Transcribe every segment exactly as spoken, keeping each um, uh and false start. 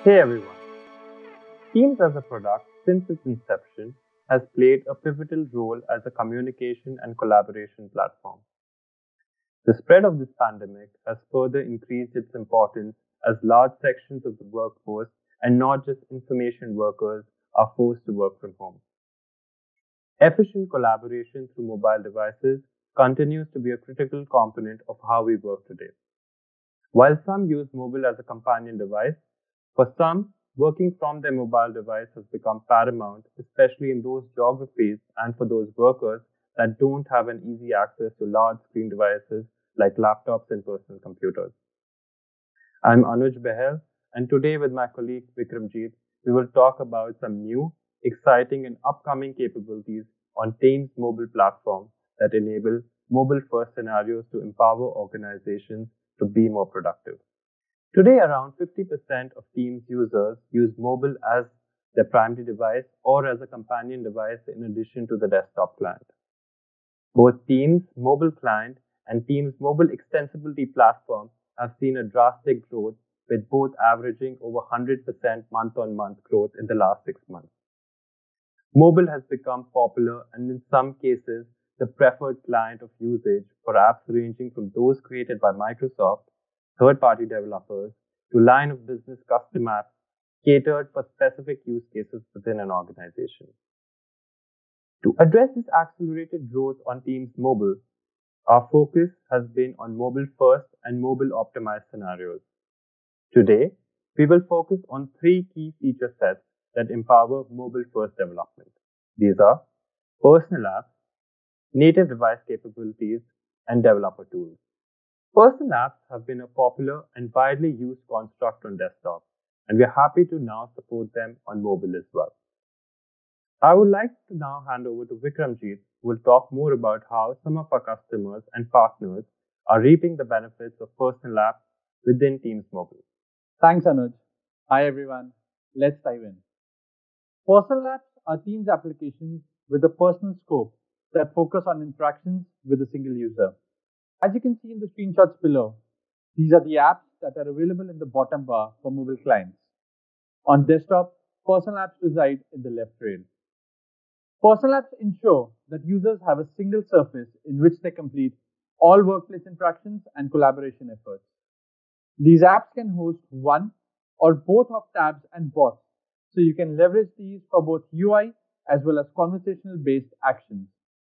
Hey everyone! Teams as a product, since its inception, has played a pivotal role as a communication and collaboration platform. The spread of this pandemic has further increased its importance as large sections of the workforce, and not just information workers, are forced to work from home. Efficient collaboration through mobile devices continues to be a critical component of how we work today. While some use mobile as a companion device, for some, working from their mobile device has become paramount, especially in those geographies and for those workers that don't have an easy access to large screen devices like laptops and personal computers. I'm Anuj Behel, and today with my colleague Vikramjeet, we will talk about some new, exciting, and upcoming capabilities on Teams mobile platform that enable mobile-first scenarios to empower organizations to be more productive. Today, around fifty percent of Teams users use mobile as their primary device or as a companion device in addition to the desktop client. Both Teams mobile client and Teams mobile extensibility platform have seen a drastic growth, with both averaging over one hundred percent month-on-month growth in the last six months. Mobile has become popular and in some cases the preferred client of usage for apps ranging from those created by Microsoft, third-party developers, to line of business custom apps catered for specific use cases within an organization. To address this accelerated growth on Teams Mobile, our focus has been on mobile-first and mobile-optimized scenarios. Today, we will focus on three key feature sets that empower mobile-first development. These are personal apps, native device capabilities, and developer tools. Personal apps have been a popular and widely used construct on desktop, and we are happy to now support them on mobile as well. I would like to now hand over to Vikramjeet, who will talk more about how some of our customers and partners are reaping the benefits of personal apps within Teams Mobile. Thanks, Anuj. Hi, everyone. Let's dive in. Personal apps are Teams applications with a personal scope that focus on interactions with a single user. As you can see in the screenshots below, these are the apps that are available in the bottom bar for mobile clients. On desktop, personal apps reside in the left rail. Personal apps ensure that users have a single surface in which they complete all workplace interactions and collaboration efforts. These apps can host one or both of tabs and bots, so you can leverage these for both U I as well as conversational-based actions.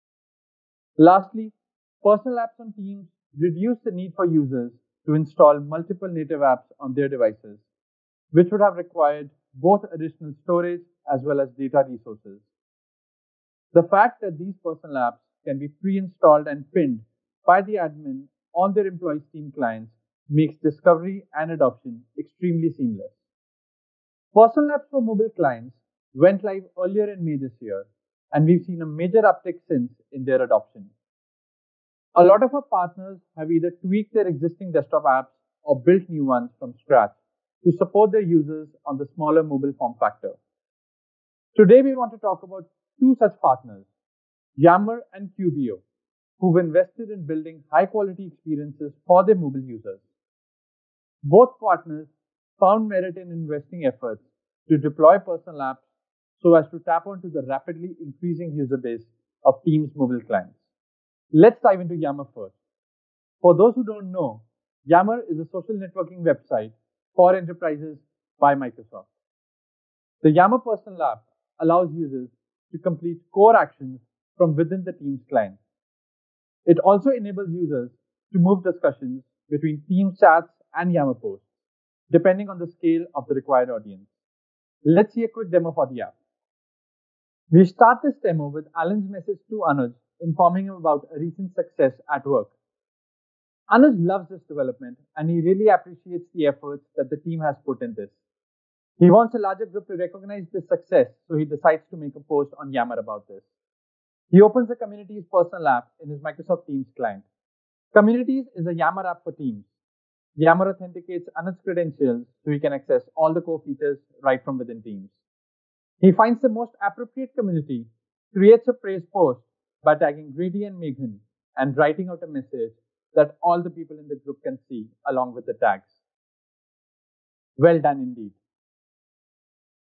Lastly, personal apps on Teams reduce the need for users to install multiple native apps on their devices, which would have required both additional storage as well as data resources. The fact that these personal apps can be pre-installed and pinned by the admin on their employees' team clients makes discovery and adoption extremely seamless. Personal apps for mobile clients went live earlier in May this year, and we've seen a major uptick since in their adoption. A lot of our partners have either tweaked their existing desktop apps or built new ones from scratch to support their users on the smaller mobile form factor. Today, we want to talk about two such partners, Yammer and Qubio, who've invested in building high-quality experiences for their mobile users. Both partners found merit in investing efforts to deploy personal apps so as to tap onto the rapidly increasing user base of Teams mobile clients. Let's dive into Yammer first. For those who don't know, Yammer is a social networking website for enterprises by Microsoft. The Yammer personal app allows users to complete core actions from within the Teams client. It also enables users to move discussions between Teams chats and Yammer posts, depending on the scale of the required audience. Let's see a quick demo for the app. We start this demo with Alan's message to Anuj informing him about a recent success at work. Anuj loves this development and he really appreciates the efforts that the team has put in this. He wants a larger group to recognize this success, so he decides to make a post on Yammer about this. He opens the Communities personal app in his Microsoft Teams client. Communities is a Yammer app for Teams. Yammer authenticates Anuj's credentials so he can access all the core features right from within Teams. He finds the most appropriate community, creates a praise post by tagging Grady and Megan, and writing out a message that all the people in the group can see along with the tags. Well done indeed.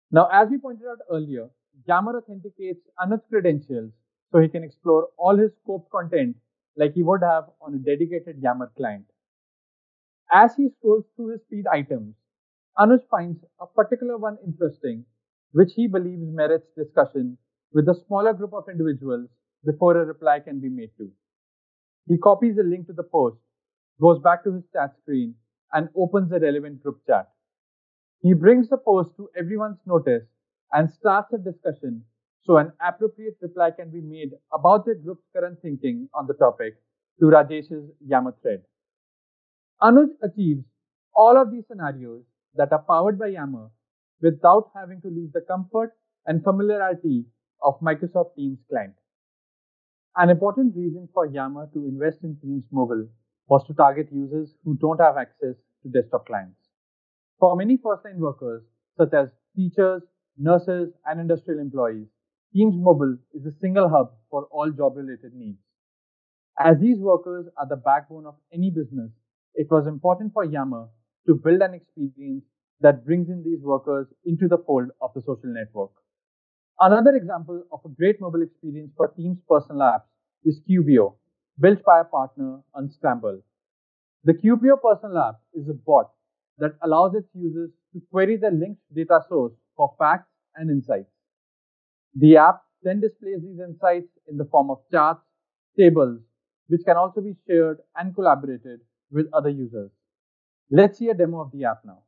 Now, as we pointed out earlier, Yammer authenticates Anuj's credentials so he can explore all his scoped content like he would have on a dedicated Yammer client. As he scrolls through his feed items, Anuj finds a particular one interesting, which he believes merits discussion with a smaller group of individuals before a reply can be made to. He copies a link to the post, goes back to his chat screen, and opens the relevant group chat. He brings the post to everyone's notice and starts a discussion so an appropriate reply can be made about the group's current thinking on the topic to Rajesh's Yammer thread. Anuj achieves all of these scenarios that are powered by Yammer without having to leave the comfort and familiarity of Microsoft Teams client. An important reason for Yammer to invest in Teams Mobile was to target users who don't have access to desktop clients. For many first-line workers, such as teachers, nurses, and industrial employees, Teams Mobile is a single hub for all job-related needs. As these workers are the backbone of any business, it was important for Yammer to build an experience that brings in these workers into the fold of the social network. Another example of a great mobile experience for Teams personal apps is Qbio, built by a partner Unscramble. The Qbio personal app is a bot that allows its users to query the linked data source for facts and insights. The app then displays these insights in the form of charts, tables, which can also be shared and collaborated with other users. Let's see a demo of the app now.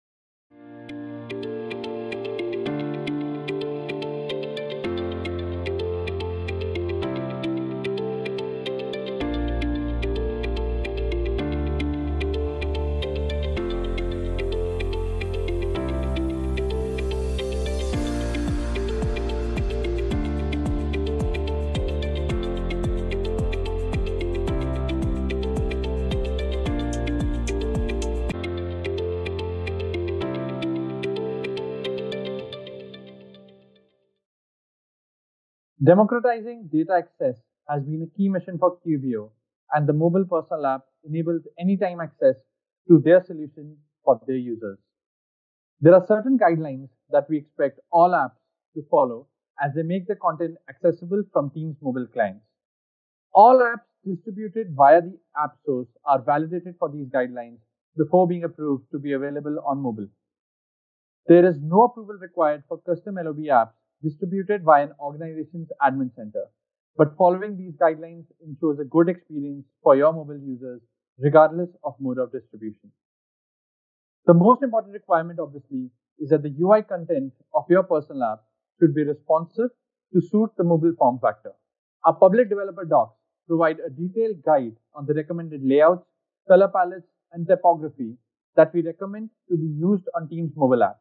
Democratizing data access has been a key mission for Qbio, and the mobile personal app enables anytime access to their solution for their users. There are certain guidelines that we expect all apps to follow as they make the content accessible from Teams mobile clients. All apps distributed via the App Source are validated for these guidelines before being approved to be available on mobile. There is no approval required for custom L O B apps distributed via an organization's admin center, but following these guidelines ensures a good experience for your mobile users regardless of mode of distribution. The most important requirement, obviously, is that the U I content of your personal app should be responsive to suit the mobile form factor. Our public developer docs provide a detailed guide on the recommended layouts, color palettes, and typography that we recommend to be used on Teams mobile apps.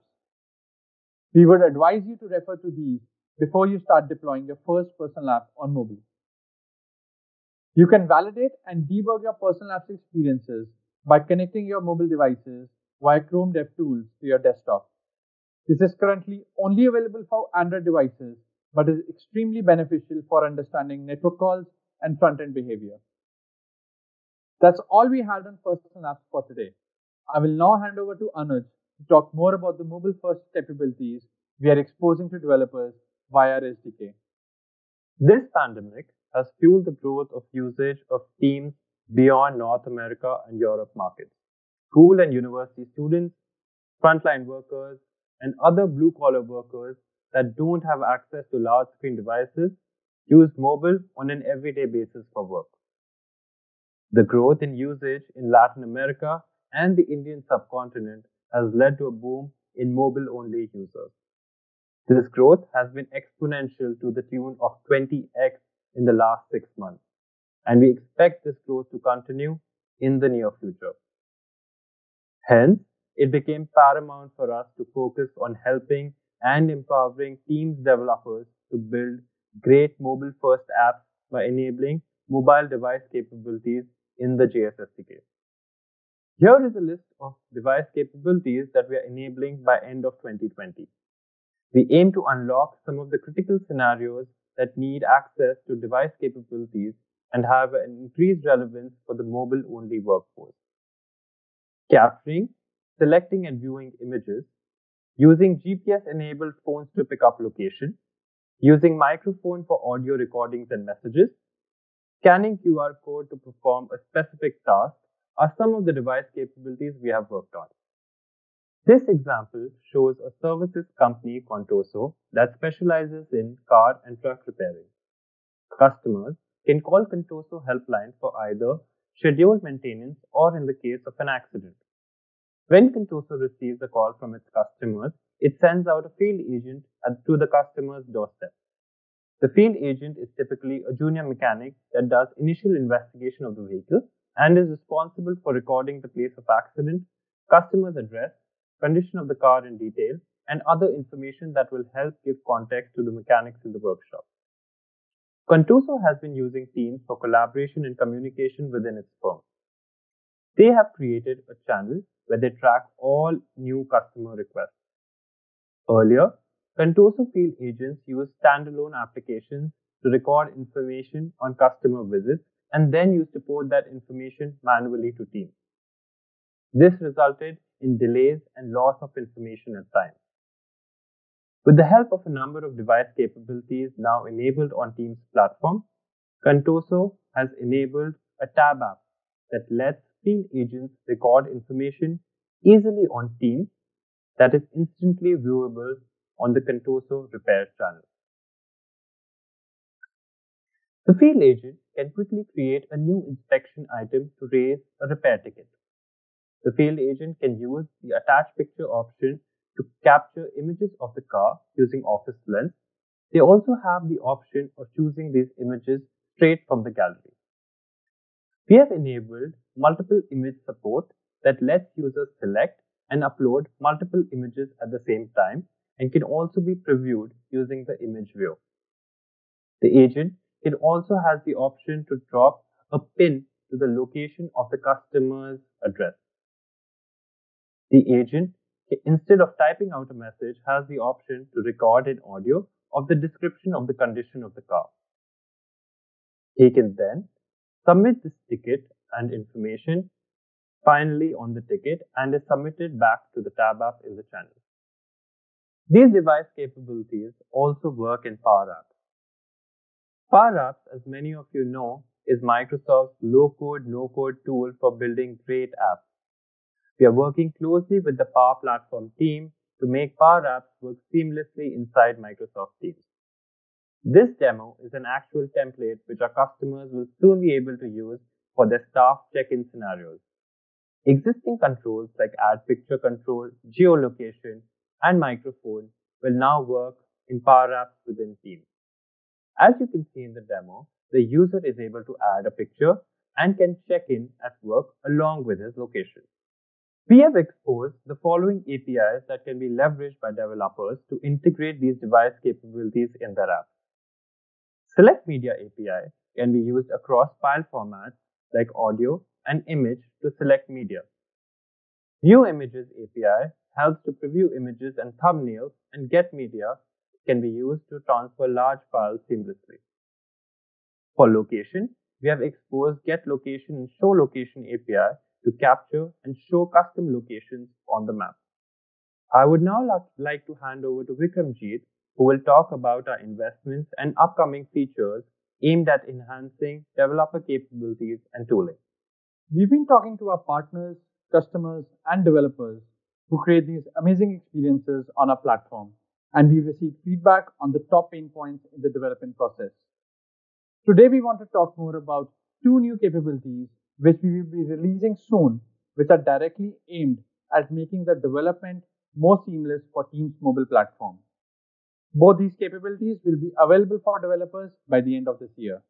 We would advise you to refer to these before you start deploying your first personal app on mobile. You can validate and debug your personal apps experiences by connecting your mobile devices via Chrome DevTools to your desktop. This is currently only available for Android devices, but is extremely beneficial for understanding network calls and front-end behavior. That's all we had on personal apps for today. I will now hand over to Anuj to talk more about the mobile-first capabilities we are exposing to developers via our S D K. This pandemic has fueled the growth of usage of Teams beyond North America and Europe markets. School and university students, frontline workers, and other blue-collar workers that don't have access to large-screen devices use mobile on an everyday basis for work. The growth in usage in Latin America and the Indian subcontinent has led to a boom in mobile-only users. This growth has been exponential to the tune of twenty x in the last six months, and we expect this growth to continue in the near future. Hence, it became paramount for us to focus on helping and empowering Teams developers to build great mobile-first apps by enabling mobile device capabilities in the J S S D K. Here is a list of device capabilities that we are enabling by end of twenty twenty. We aim to unlock some of the critical scenarios that need access to device capabilities and have an increased relevance for the mobile-only workforce. Capturing, selecting and viewing images, using G P S-enabled phones to pick up location, using microphone for audio recordings and messages, scanning Q R code to perform a specific task are some of the device capabilities we have worked on. This example shows a services company, Contoso, that specializes in car and truck repairing. Customers can call Contoso helpline for either scheduled maintenance or in the case of an accident. When Contoso receives a call from its customers, it sends out a field agent to the customer's doorstep. The field agent is typically a junior mechanic that does initial investigation of the vehicle and is responsible for recording the place of accident, customer's address, condition of the car in detail, and other information that will help give context to the mechanics in the workshop. Contoso has been using Teams for collaboration and communication within its firm. They have created a channel where they track all new customer requests. Earlier, Contoso field agents used standalone applications to record information on customer visits and then used to port that information manually to Teams. This resulted in delays and loss of information at times. With the help of a number of device capabilities now enabled on Teams platform, Contoso has enabled a tab app that lets field agents record information easily on Teams that is instantly viewable on the Contoso repair channel. The field agent can quickly create a new inspection item to raise a repair ticket. The field agent can use the attach picture option to capture images of the car using Office Lens. They also have the option of choosing these images straight from the gallery. We have enabled multiple image support that lets users select and upload multiple images at the same time and can also be previewed using the image view. The agent can also has the option to drop a pin to the location of the customer's address. The agent, instead of typing out a message, has the option to record an audio of the description of the condition of the car. He can then submit this ticket and information finally on the ticket and is submitted back to the tab app in the channel. These device capabilities also work in Power Apps. Power Apps, as many of you know, is Microsoft's low-code, no-code tool for building great apps. We are working closely with the Power Platform team to make Power Apps work seamlessly inside Microsoft Teams. This demo is an actual template which our customers will soon be able to use for their staff check-in scenarios. Existing controls like add picture control, geolocation, and microphone will now work in Power Apps within Teams. As you can see in the demo, the user is able to add a picture and can check in at work along with his location. We have exposed the following A P Is that can be leveraged by developers to integrate these device capabilities in their apps. Select Media A P I can be used across file formats like audio and image to select media. View Images A P I helps to preview images and thumbnails, and Get Media can be used to transfer large files seamlessly. For location, we have exposed Get Location and Show Location A P I to capture and show custom locations on the map. I would now like to hand over to Vikramjeet, who will talk about our investments and upcoming features aimed at enhancing developer capabilities and tooling. We've been talking to our partners, customers, and developers who create these amazing experiences on our platform, and we've received feedback on the top pain points in the development process. Today, we want to talk more about two new capabilities which we will be releasing soon, which are directly aimed at making the development more seamless for Teams mobile platform. Both these capabilities will be available for developers by the end of this year.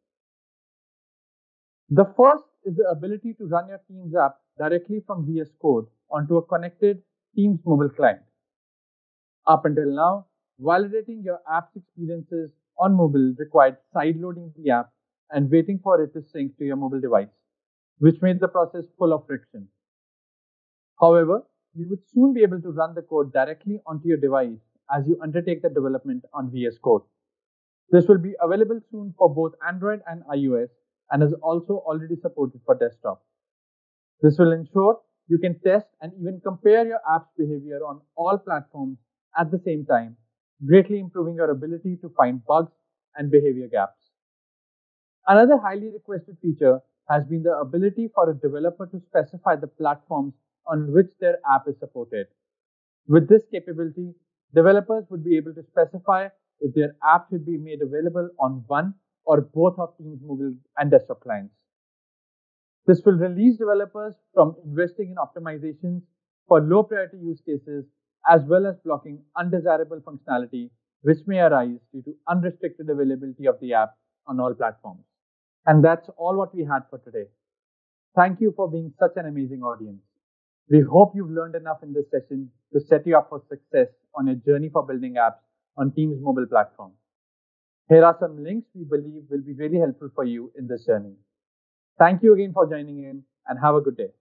The first is the ability to run your Teams app directly from V S Code onto a connected Teams mobile client. Up until now, validating your app's experiences on mobile required sideloading the app and waiting for it to sync to your mobile device, which made the process full of friction. However, you would soon be able to run the code directly onto your device as you undertake the development on V S Code. This will be available soon for both Android and iOS and is also already supported for desktop. This will ensure you can test and even compare your app's behavior on all platforms at the same time, greatly improving your ability to find bugs and behavior gaps. Another highly requested feature has been the ability for a developer to specify the platforms on which their app is supported. With this capability, developers would be able to specify if their app should be made available on one or both of Teams mobile and desktop clients. This will release developers from investing in optimizations for low priority use cases as well as blocking undesirable functionality which may arise due to unrestricted availability of the app on all platforms. And that's all what we had for today. Thank you for being such an amazing audience. We hope you've learned enough in this session to set you up for success on your journey for building apps on Teams mobile platform. Here are some links we believe will be very helpful for you in this journey. Thank you again for joining in and have a good day.